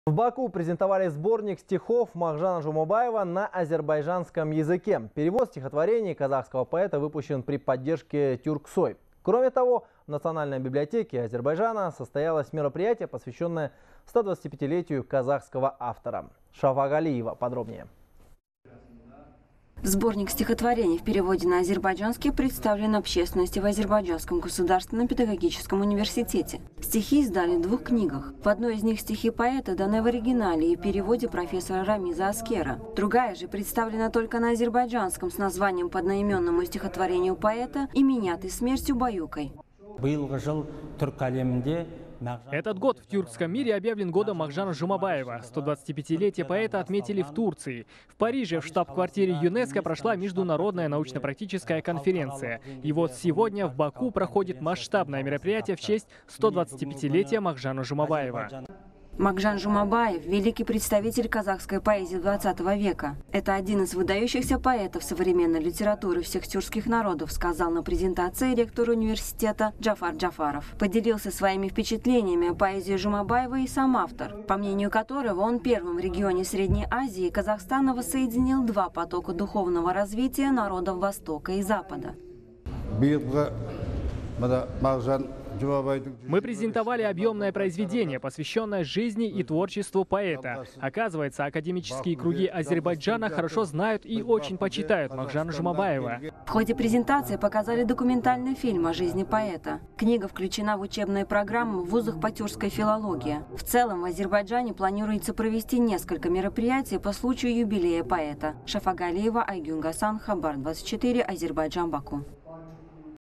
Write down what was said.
В Баку презентовали сборник стихов Махжана Жумабаева на азербайджанском языке. Перевод стихотворений казахского поэта выпущен при поддержке Тюрксой. Кроме того, в Национальной библиотеке Азербайджана состоялось мероприятие, посвященное 125-летию казахского автора. Шафаг Алиева подробнее. Сборник стихотворений в переводе на азербайджанский представлен общественности в Азербайджанском государственном педагогическом университете. Стихи издали в 2 книгах. В одной из них стихи поэта даны в оригинале и переводе профессора Рамиза Аскера. Другая же представлена только на азербайджанском с названием по одноименному стихотворению поэта «И меня ты смертью баюкой». Этот год в тюркском мире объявлен годом Махжана Жумабаева. 125-летие поэта отметили в Турции. В Париже в штаб-квартире ЮНЕСКО прошла международная научно-практическая конференция. И вот сегодня в Баку проходит масштабное мероприятие в честь 125-летия Махжана Жумабаева. Махжан Жумабаев – великий представитель казахской поэзии 20 века. Это один из выдающихся поэтов современной литературы всех тюркских народов, сказал на презентации ректор университета Джафар Джафаров. Поделился своими впечатлениями о поэзии Жумабаева и сам автор, по мнению которого он первым в регионе Средней Азии и Казахстана воссоединил 2 потока духовного развития народов Востока и Запада. Мы презентовали объемное произведение, посвященное жизни и творчеству поэта. Оказывается, академические круги Азербайджана хорошо знают и очень почитают Махжана Жумабаева. В ходе презентации показали документальный фильм о жизни поэта. Книга включена в учебные программы в вузах по тюркской филологии. В целом в Азербайджане планируется провести несколько мероприятий по случаю юбилея поэта. Шафаг Алиева, Айгюн Гасан, Хабар 24, Азербайджан, Баку.